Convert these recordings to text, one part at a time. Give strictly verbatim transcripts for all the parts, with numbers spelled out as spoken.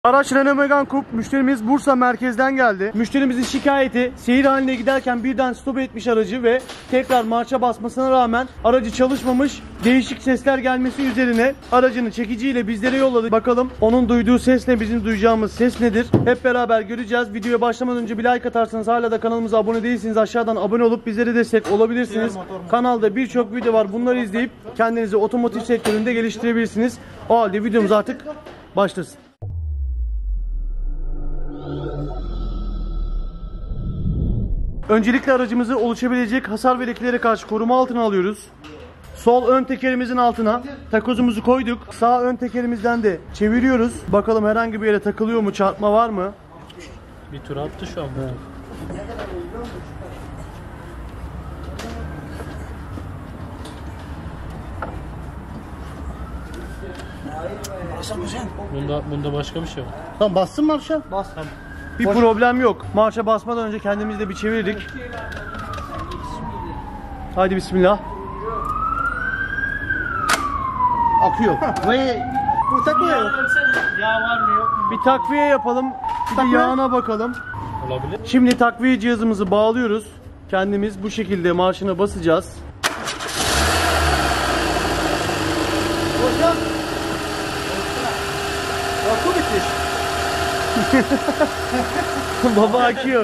Araç Renault Megane Coupe, müşterimiz Bursa merkezden geldi. Müşterimizin şikayeti, seyir haline giderken birden stop etmiş aracı ve tekrar marşa basmasına rağmen aracı çalışmamış, değişik sesler gelmesi üzerine aracını çekiciyle bizlere yolladı. Bakalım onun duyduğu ses ne, bizim duyacağımız ses nedir? Hep beraber göreceğiz. Videoya başlamadan önce bir like atarsanız, hala da kanalımıza abone değilsiniz, aşağıdan abone olup bizlere destek olabilirsiniz. Kanalda birçok video var, bunları izleyip kendinizi otomotiv sektöründe geliştirebilirsiniz. O halde videomuz artık başlasın. Öncelikle aracımızı oluşabilecek hasar ve lekelere karşı koruma altına alıyoruz. Sol ön tekerimizin altına takozumuzu koyduk. Sağ ön tekerimizden de çeviriyoruz. Bakalım herhangi bir yere takılıyor mu, çarpma var mı? Bir tur attı şu an. Evet. Bunda, bunda başka bir şey var. Tamam, bassın marşa. Bas. Tamam. Bir Boş. problem yok. Marşa basmadan önce kendimizi de bir çevirdik. Haydi bismillah. Akıyor. Ve bu takviye. Yağ var mı yok mu? Bir takviye yapalım. Bir de yağına bakalım. Olabilir. Şimdi takviye cihazımızı bağlıyoruz. Kendimiz bu şekilde marşına basacağız. Hocam. Akı bitmiş. Baba akı yok.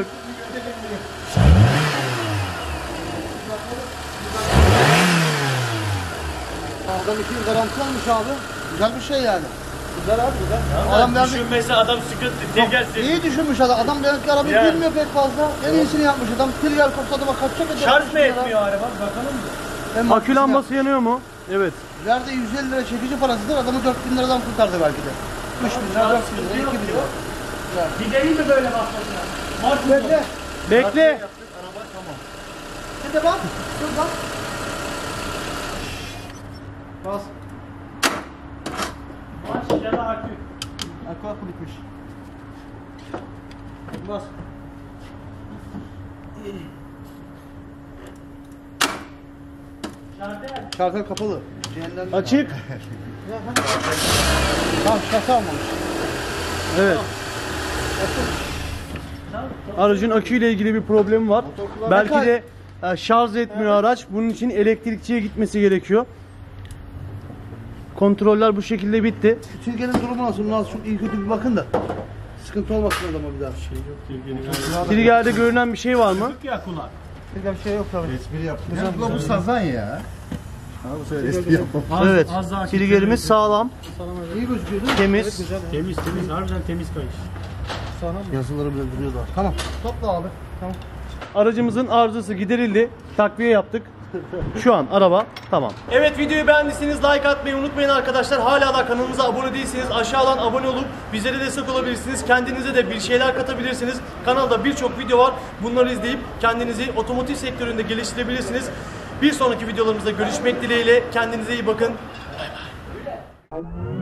Adam iki yıl garanti almış abi. Güzel bir şey yani. Güzel abi, güzel. Adam düşünmesi adam sıkıntı. Tekersin. İyi düşünmüş adam. Adam belki arabayı Yani. bilmiyor pek fazla. En iyisini yapmış adam. Trigger kopsa adama kaçacak eder. Şarj mı etmiyor araba? Bakalım mı? Akü lambası yanıyor mu? Evet. Verdi yüz elli lira çekici parasıdır. Adamı dört bin liradan kurtardı belki de. üç bin lira, dört bin lira, iki bin lira. Gidelim mi böyle basmasına? Bekle. Bekle. Araba tamam. Şimdi bak. Dur bak. Bas. Maç ya da akü. Akü akü bitmiş. Bas. Şarkı kapalı. Cehennem. Açık. Tamam, şaka almamış. Evet. Aracın aküyle ilgili bir problemi var. Belki de e, şarj etmiyor araç. Bunun için elektrikçiye gitmesi gerekiyor. Kontroller bu şekilde bitti. Trigger'in durumu nasıl? Nasıl? Çok iyi kötü bir bakın da. Sıkıntı olmasın adama bir daha. Şey yok. Trigger'de görünen bir şey var mı? Ya kulak. Trigger bir şey yok tabii. Espri yaptım. Ya bu sazan ya. Ha bu sefer espri yapmam. Evet. az daha Trigger'imiz sağlam, İyi gözüküyor değil mi? temiz. Temiz temiz. Harbiden temiz kayış. Yazıları bile duruyor da. Tamam. Topla abi. Tamam. Aracımızın arızası giderildi. Takviye yaptık. Şu an araba tamam. Evet, videoyu beğendiyseniz like atmayı unutmayın arkadaşlar. Hala da kanalımıza abone değilseniz aşağıdan abone olup bizlere destek olabilirsiniz. Kendinize de bir şeyler katabilirsiniz. Kanalda birçok video var. Bunları izleyip kendinizi otomotiv sektöründe geliştirebilirsiniz. Bir sonraki videolarımızda görüşmek dileğiyle. Kendinize iyi bakın. Bay bay.